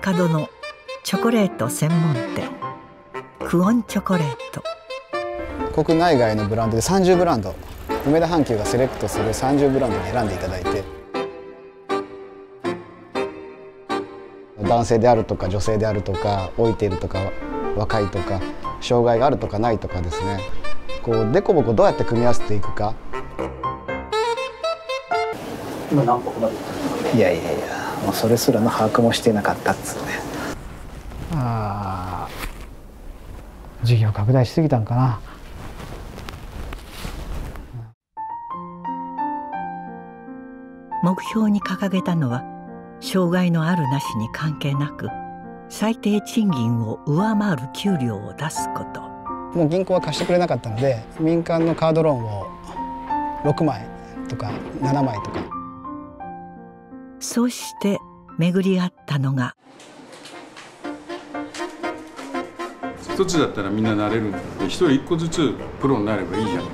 門のチョコレート専門店クオンチョコレート。 国内外のブランドで30ブランド、梅田阪急がセレクトする30ブランドに選んでいただいて、男性であるとか女性であるとか老いているとか若いとか障害があるとかないとかですね、こうデコボコどうやって組み合わせていくか。 今何歩まで行ったんですか？いやいやいや、もうそれすらの把握もしていなかったっつうね。事業拡大しすぎたんかな。 目標に掲げたのは障害のあるなしに関係なく最低賃金を上回る給料を出すこと。 もう銀行は貸してくれなかったので、民間のカードローンを6枚とか7枚とか。 そうして巡り合ったのが、 一つだったらみんななれるんだって一人一個ずつプロになればいいじゃん。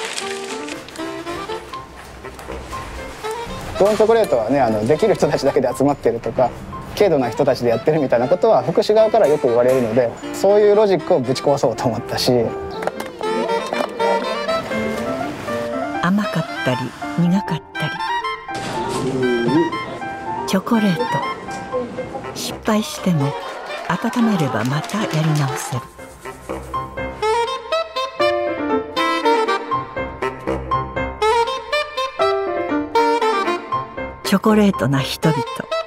クオンチョコレートはね、できる人たちだけで集まってるとか軽度な人たちでやってるみたいなことは福祉側からよく言われるので、そういうロジックをぶち壊そうと思ったし。 甘かったり苦かったり、チョコレート失敗しても温めればまたやり直せる。チョコレートな人々。